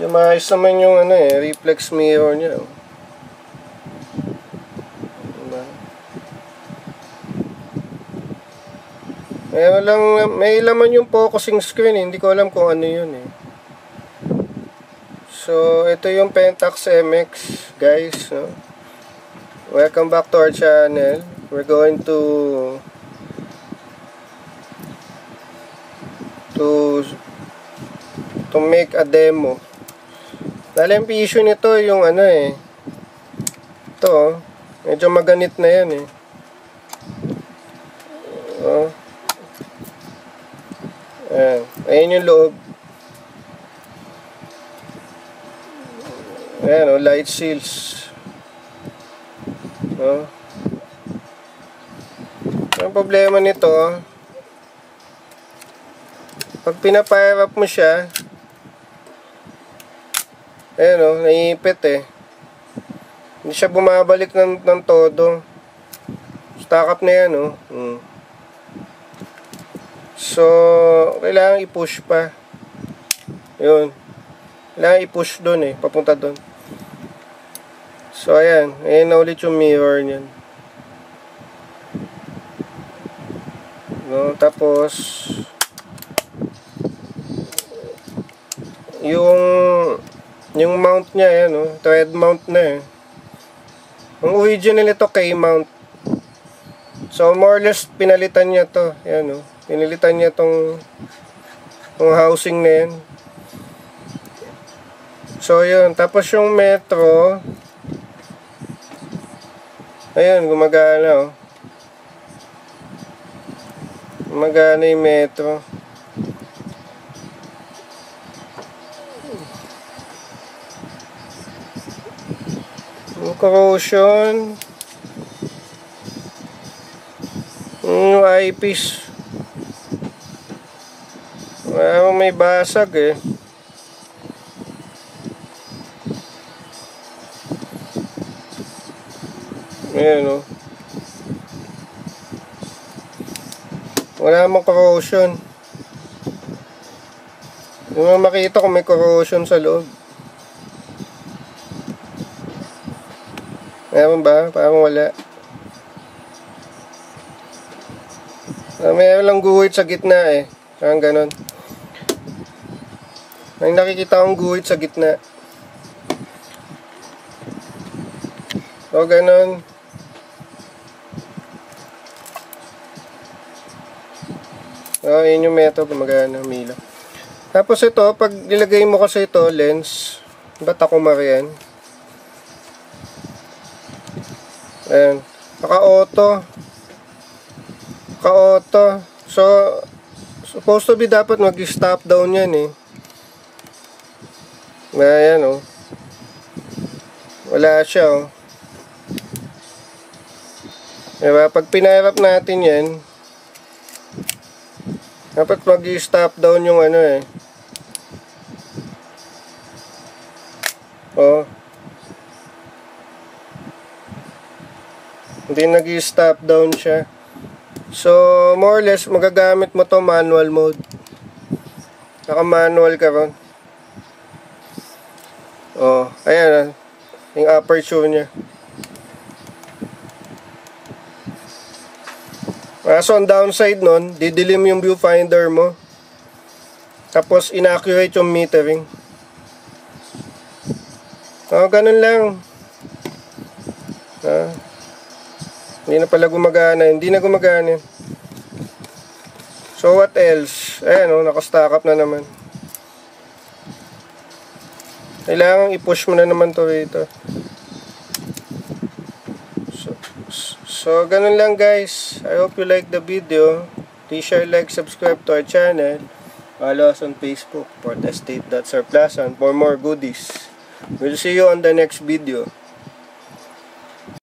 maayos naman yung ano reflex mirror niya. Diba? May laman yung focusing screen, hindi ko alam kung ano yun So, ito yung Pentax MX, guys, no? Welcome back to our channel. We're going to make a demo. Dahil yung issue nito yung ano ito, medyo maganit na yan Ayan yung loob. Ayan light seals. Ang problema nito, pag pinapire up mo siya, ayan naiipit hindi siya bumabalik ng todo. Stack up na yan So, kailangan i-push pa. Yun. Kailangan i-push doon papunta doon. So, ayan. Ayan na ulit yung mirror niyan. Tapos, yung mount niya, thread mount na Ang original ito, K-mount. So, more or less, pinalitan niya to. Ayan pinalitan niya tong housing na yan. So, yun. Tapos yung metro, ayan, gumagana gumagana yung metro. Yung corrosion, yung eyepiece, may basag Ayan wala namang corrosion. Hindi mo makita kung may corrosion sa loob. Meron ba? Parang wala. Mayroon lang guhit sa gitna Parang ganon. May nakikita akong guhit sa gitna. So, ganon. So, yun yung method. Gumagana, humila. Tapos ito, pag nilagay mo kasi ito, lens, Batakuma yan. Ayan. Naka-auto. Naka-auto. So, supposed to be dapat mag-stop down yan Ayan Wala siya Diba? Pag pinahirap natin yan, dapat mag-stop down yung hindi nag-stop down siya. So, more or less, magagamit mo to manual mode. Naka-manual ka ron. Ayan yung aperture niya. So, ang downside nun, didilim yung viewfinder mo. Tapos, inaccurate yung metering. Ganun lang. Hindi na pala gumagana. Hindi na gumagana. So, what else? Ayan naka-stack up na naman. Kailangan i-push mo na naman to rito. So, ganun lang guys. I hope you like the video. Please share, like, subscribe to our channel. Follow us on Facebook, portestate.surplasan for more goodies. We'll see you on the next video.